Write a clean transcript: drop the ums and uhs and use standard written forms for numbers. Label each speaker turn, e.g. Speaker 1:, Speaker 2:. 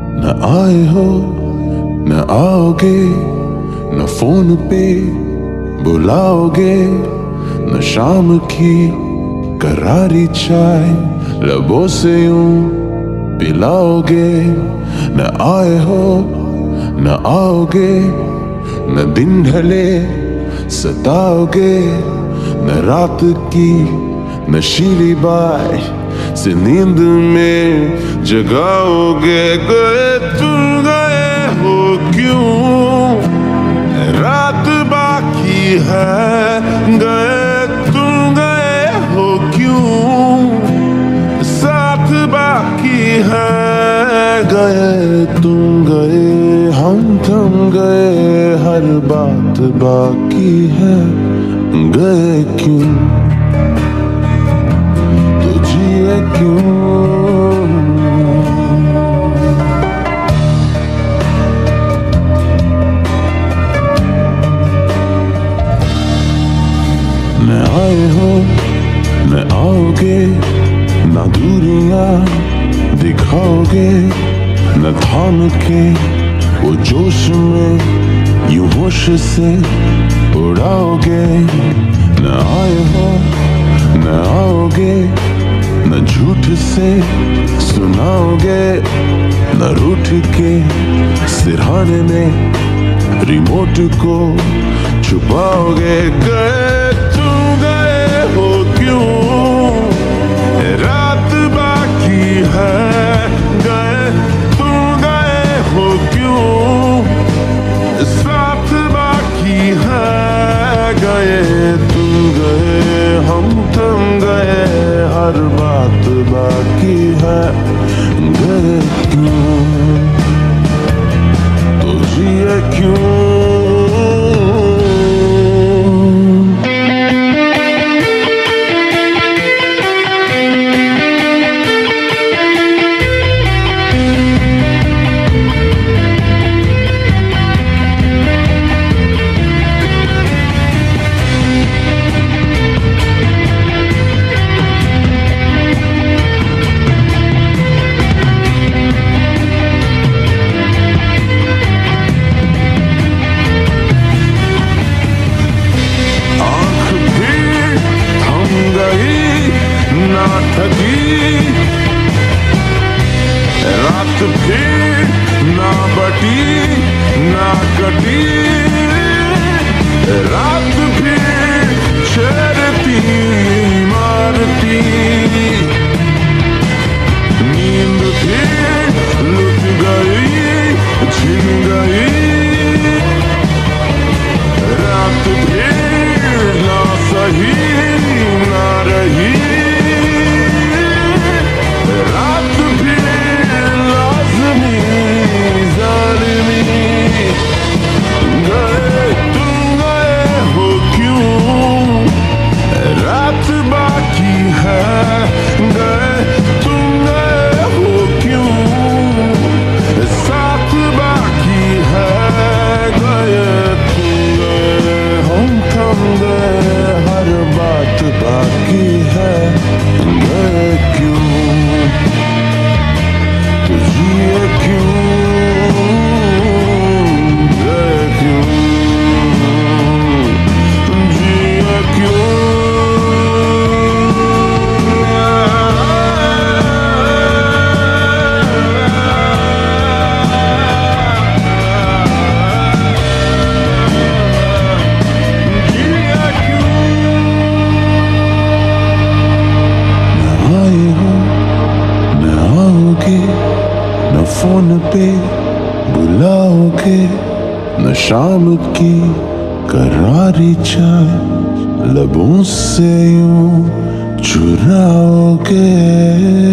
Speaker 1: न आए हो न आओगे, न फोन पे बुलाओगे, न शाम की करारी चाय लबों से यूं पिलाओगे। न आए हो न आओगे, न दिन ढले सताओगे, न रात की नशीली बाय से नींद में जगाओगे। गए तुम गए हो क्यों, रात बाकी है। गए तुम गए हो क्यों, साथ बाकी है। गए तुम गए हम थम गए, हर बात बाकी है। गए क्यों तो जिए क्यों। न आए हो न आओगे, न दूरियां दिखाओगे, न थाम के वो जोश में यूं होश से उड़ाओगे। न आए हो न आओगे, न झूठ से सुनाओगे, न रूठ के सिरहाने में रिमोट को छुपाओगे। गए तुम गए हो क्यों, रात बाकी है। गए तुम गए हो क्यों, साथ बाकी है। गए तुम गए हम थम गए, हर बात बाकी है। गए क्यों तो जिए क्यों। रात फिर ना बटी ना कटी, रात फिर छेड़ती मारती, नींद फिर लुट गई छिन गई, रात फिर ना सही ना रही, रात फिर लाज़मी ज़ालिमी। गए तुम गए हो क्यों, रात बाकी है। गए तुम गए हो क्यों, साथ बाकी है। गए तुम गए हम थम गए, हर बात बाकी है। गए क्यों तो जिए क्यों। गए क्यों जिए क्यों। न फोन पे बुलाओगे, न शाम की करारी चाय लबों से यूं चुराओगे।